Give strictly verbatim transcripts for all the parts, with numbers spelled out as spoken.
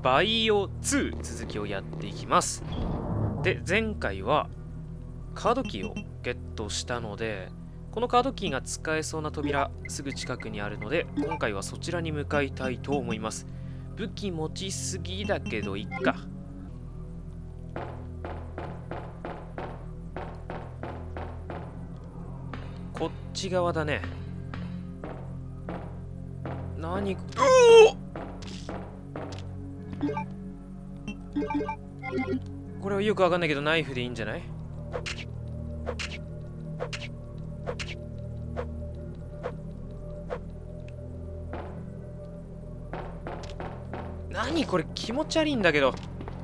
バイオツー続きをやっていきます。で、前回はカードキーをゲットしたので、このカードキーが使えそうな扉すぐ近くにあるので、今回はそちらに向かいたいと思います。武器持ちすぎだけどいっか。こっち側だね。何？うお！これはよくわかんないけどナイフでいいんじゃない？何これ気持ち悪いんだけど。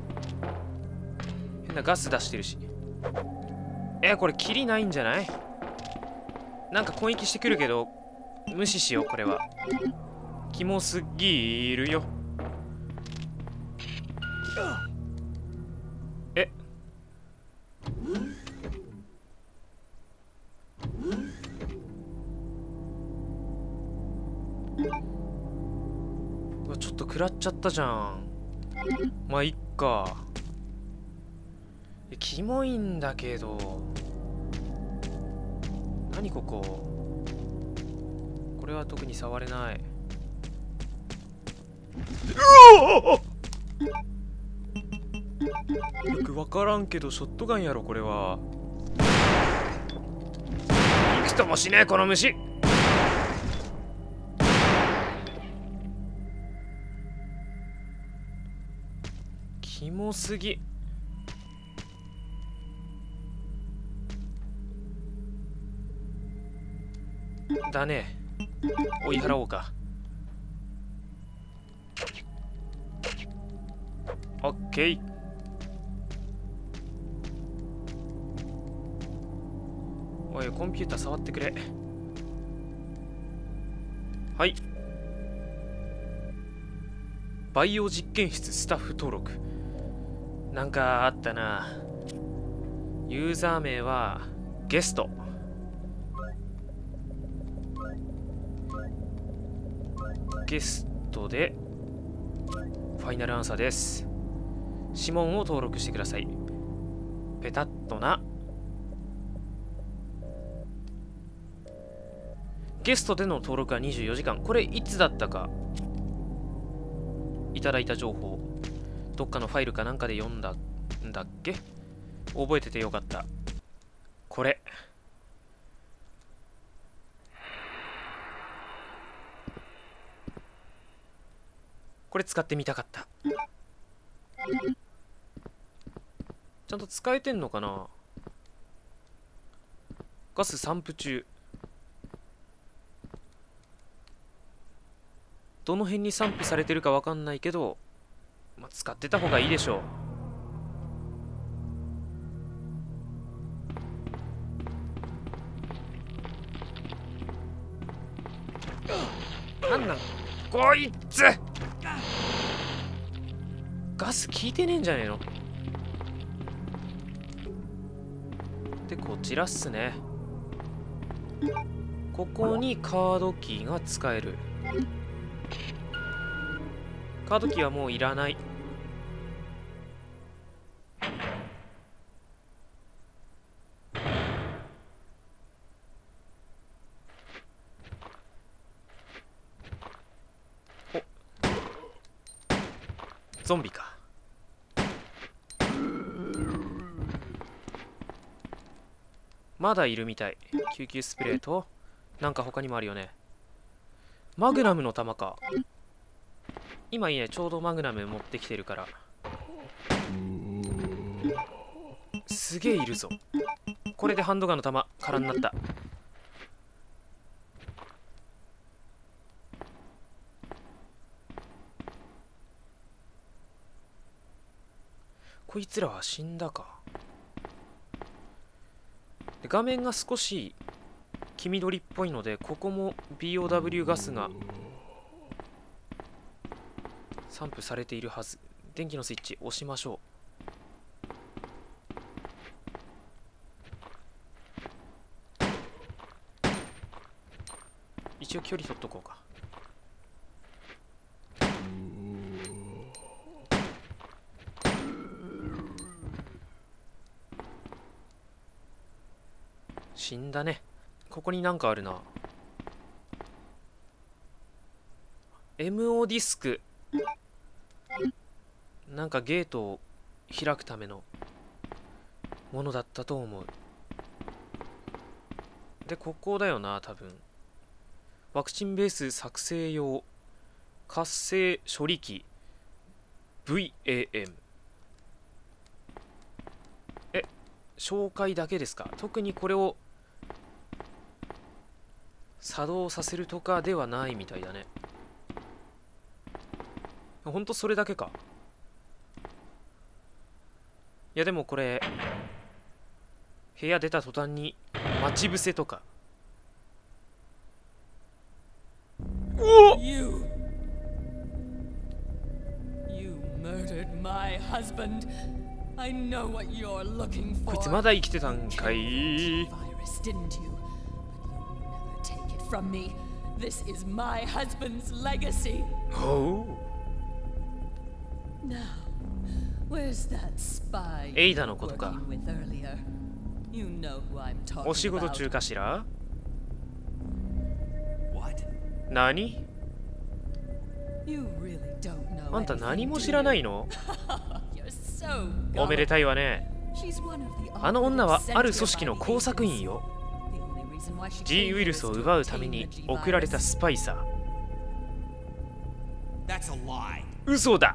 変なガス出してるし。え、これキリないんじゃない？なんか攻撃してくるけど無視しよう。これはキモすぎるよ。えうわ、ちょっと食らっちゃったじゃん。まあいっか。キモいんだけど。何ここ。これは特に触れない。うお！よくわからんけどショットガンやろこれは。びくともしねえこの虫。キモすぎ。だね。追い払おうか。オッケー。おい、コンピューター触ってくれ。はい。バイオ実験室スタッフ登録。なんかあったな。ユーザー名はゲスト。ゲストでファイナルアンサーです。指紋を登録してください。ペタッとな。ゲストでの登録はにじゅうよじかん。これいつだったかいただいた情報、どっかのファイルかなんかで読んだんだっけ。覚えててよかった。これこれ使ってみたかった。ちゃんと使えてんのかな。ガス散布中。どの辺に散布されてるかわかんないけど、まあ、使ってた方がいいでしょう。なんなんこいつ。ガス効いてねえんじゃねえの。で、こちらっすね。ここにカードキーが使える。カードキーはもういらない。お、ゾンビか。まだいるみたい。救急スプレーとなんか他にもあるよね。マグナムの弾か。今いいね、ちょうどマグナム持ってきてるから。すげえいるぞ。これでハンドガンの弾空になった。こいつらは死んだか。で、画面が少し黄緑っぽいので、ここも ビーオーダブリュー ガスが散布されているはず。電気のスイッチ押しましょう。一応距離取っとこうか。 死んだね。ここになんかあるな。エムオー ディスク。なんかゲートを開くためのものだったと思う。で、ここだよな、多分。ワクチンベース作成用活性処理器 ブイエーエム。 え、紹介だけですか？特にこれを作動させるとかではないみたいだね。ほんとそれだけか。いやでもこれ部屋出た途端に待ち伏せとか。おっ、 You You murdered my husband. I know what you're looking for. こいつまだ生きてたんかい。 Virus, didn't you? But you'll never take it from me. This is my husband's legacy. ほう。 Now, where's that spy エイダのことか。 you were working with earlier? You know who I'm talking お仕事 about. 中かしら？ What? 何？ You really don't know あんた anything, 何も do 知らない you? の？ You're so おめでたいわね。 She's one of the あの女は operative ある sent 組織の here by 工 the 作員 agents. よ。 The only reason why she G came ウイル here ス is を to 奪うた obtain めに the G 送られた virus. スパイさ。 That's a lie. 嘘だ。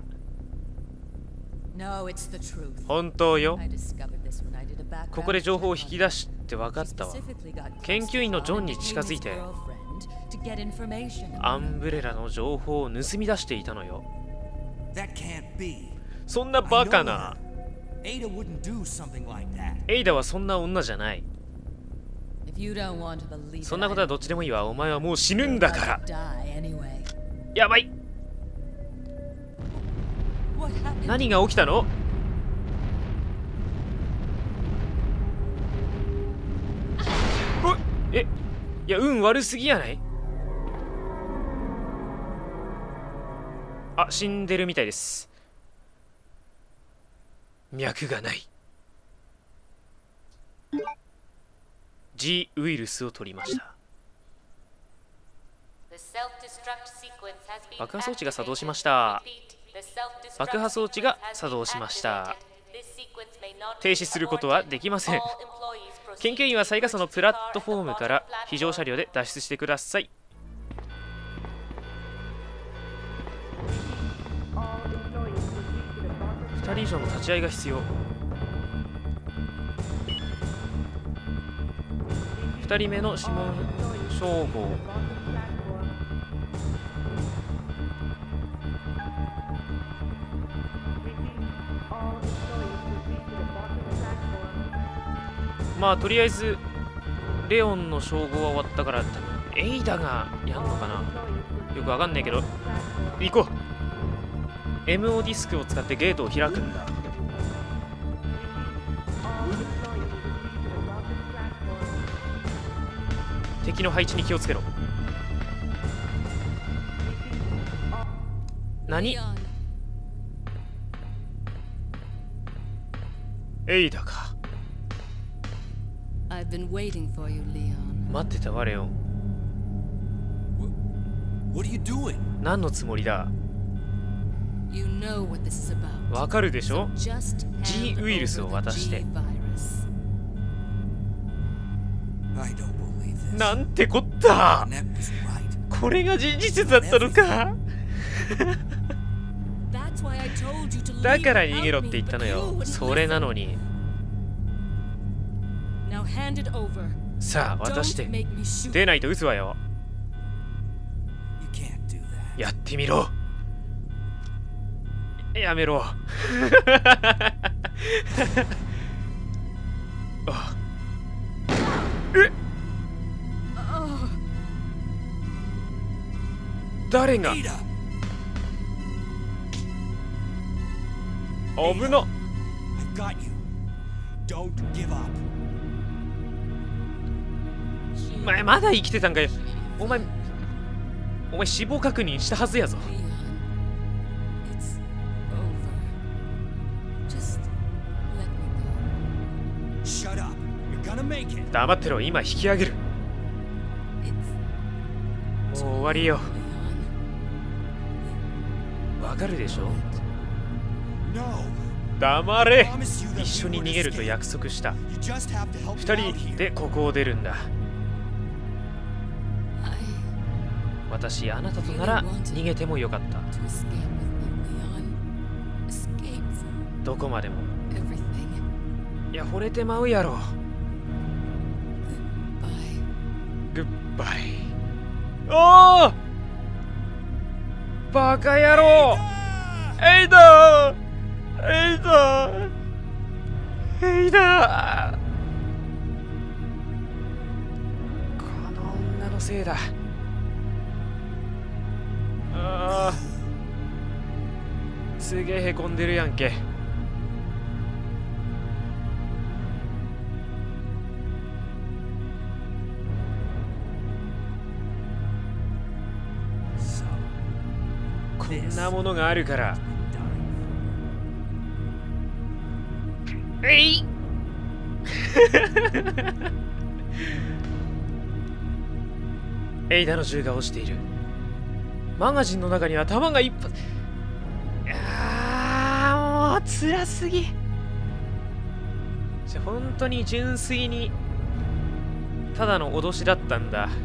No, it's the truth. 本当よ。 I discovered this when I did a background ここで情報を引き出 check して分か on ったわ。 her. She specifically got 研 close 究員の to ジョン John に and 近づい his て girlfriend to get information ア about ンブレラの情報を盗み出していたのよ。 That can't be. そんなバカな。 Ada wouldn't do something like that. エイダはそんな女じゃない。 If you don't want to believe そん it, なことはどっちでもいいわ。お前はもう死ぬんだから。 I'd die anyway. やばい。 What happened? 何が起きたの？おえ、いや、運悪すぎやない？あ、死んでるみたいです。脈がない。 G ウイルスを取りました。爆破装置が作動しました。爆破装置が作動しました。停止することはできません。研究員は最下層のプラットフォームから非常車両で脱出してください。ふたり以上の立ち会いが必要。ふたりめの指紋照合。まあとりあえずレオンの照合は終わったから、エイダがやんのかな、よくわかんないけど、行こう。 エムオー ディスクを使ってゲートを開くんだ。敵の配置に気をつけろ。何？ Leon, エイダか。 I've been waiting for you, Leon. 待ってたわレオン。 What are you doing? 何のつもりだ？ You know what this is about. わかるでしょ？ Just G hand ウイルスを over 渡 the して。 G virus. I don't believe this. なんてこった。 Annette was right. これが事実だったのか。 That's why I told you to だ leave から逃げろって without 言ったの me, but よ。 you wouldn't それな listen. のに。 Now hand it over. さあ渡して Don't make me shoot. 出ないと撃つわよ。 You can't do that. やってみろ。やめろ。あえ Oh, 誰が Ada! 危な。 I've got you. Don't give up. お前まだ生きてたんかよ。お前お前死亡確認したはずやぞ。 Leon, it's over. Just let me go. Shut up. You're gonna make it. 黙ってろ、今引き上げる。 It's もう終わりよ。 Leon. わかるでしょ。 No. 黙れ。 Promise you that 一緒 we に would 逃げると escape. 約束した。 You just have to help 二 me out 人 here. でここを出るんだ。 I 私、あなたとなら逃げてもよかった。 to escape with you, Leon. Escape from どこまでも。 everything. いや、惚れてまうやろ。 Goodbye. グッバイ。おお、バカ野郎。エイダーエイダーエイダー、この女のせいだ。ああ、すげえへこんでるやんけ。こんなものがあるからえいエイダの銃が落ちている。マガジンの中には弾がいっぱい。ああ、もう辛すぎ。じゃ本当に純粋にただの脅しだったんだ。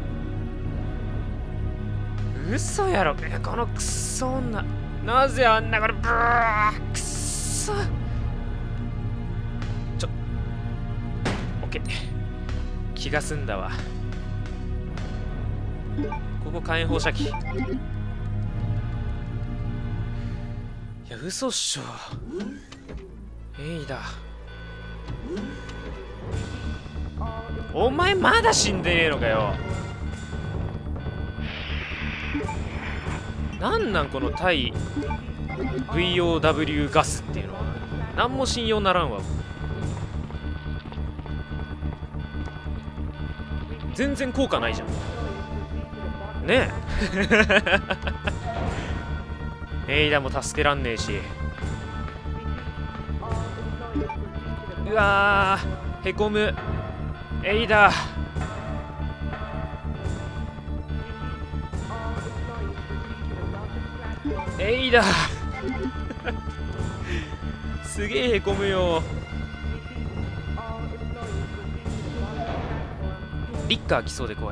嘘やろ、このクソ女。なぜあんなこれブークソ。ちょオッケー、気が済んだわ。ここ火炎放射器。いや嘘っしょ。エイだ、お前まだ死んでねえのかよ。なんなんこの対 ブイオーダブリュー ガスっていうのは。何も信用ならんわ。全然効果ないじゃんねえ。エイダも助けらんねえし。うわー、へこむ。エイダエイダすげえへこむよ。リッカー来そうで怖い。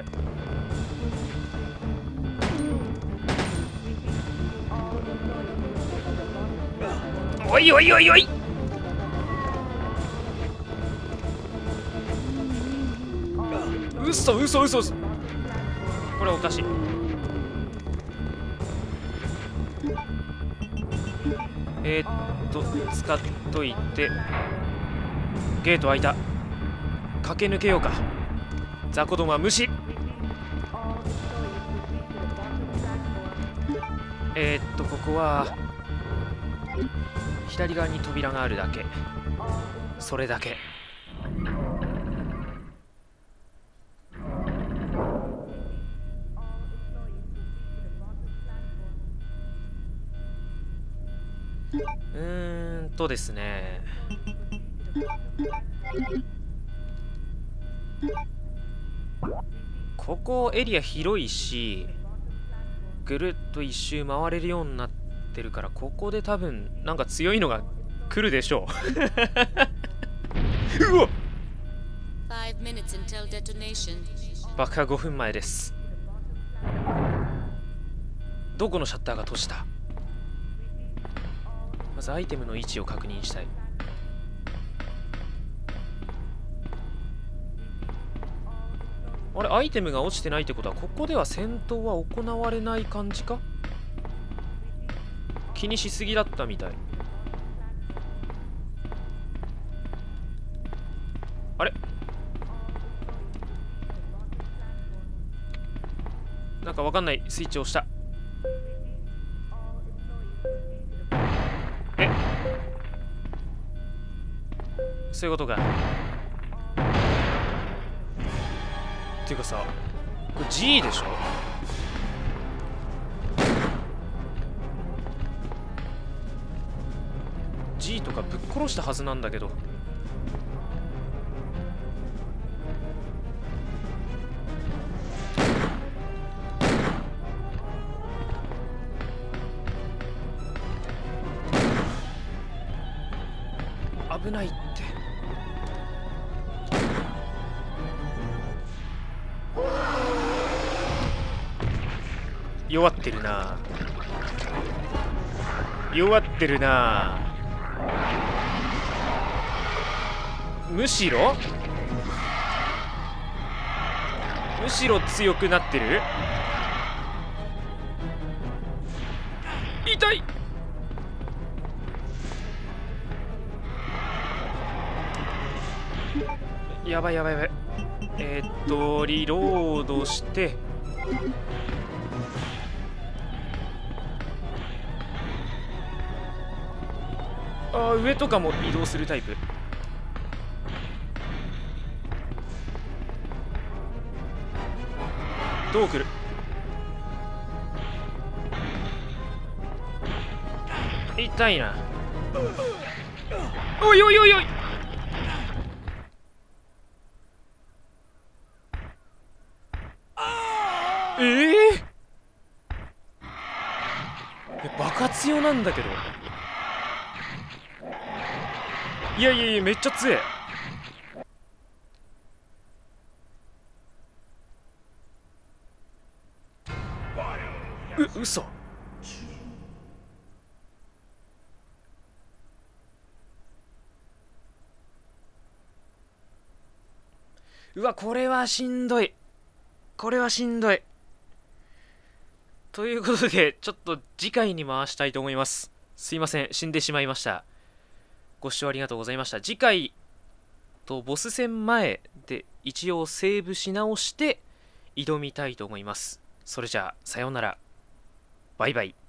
おいおいおいおい、嘘嘘嘘嘘、これおかしい。えー、っと使っといて。ゲート開いた。駆け抜けようか。雑魚どもは無視。えー、っとここは左側に扉があるだけ。それだけ。うーんとですね、ここエリア広いし、ぐるっと一周回れるようになってるから、ここで多分なんか強いのが来るでしょう。うわっ、爆破ごふんまえです。どこのシャッターが閉じた。まずアイテムの位置を確認したい。あれ、アイテムが落ちてないってことは、ここでは戦闘は行われない感じか。気にしすぎだったみたい。あれ、なんかわかんないスイッチを押した。え、そういうことか。っていうかさ、これ ジー でしょ。ジー とかぶっ殺したはずなんだけど。 危ないって。弱ってるな弱ってるなむしろむしろ強くなってる。痛い。やばいやばいやばい。えー、っとリロードして、あー上とかも移動するタイプ。どう来る。痛いな。おいおいおいおい。えー、え爆発用なんだけど。いやいやいや、めっちゃ強え。う、嘘。うわ、これはしんどい。これはしんどい。ということで、ちょっと次回に回したいと思います。すいません、死んでしまいました。ご視聴ありがとうございました。次回とボス戦前で一応セーブし直して挑みたいと思います。それじゃあ、さようなら。バイバイ。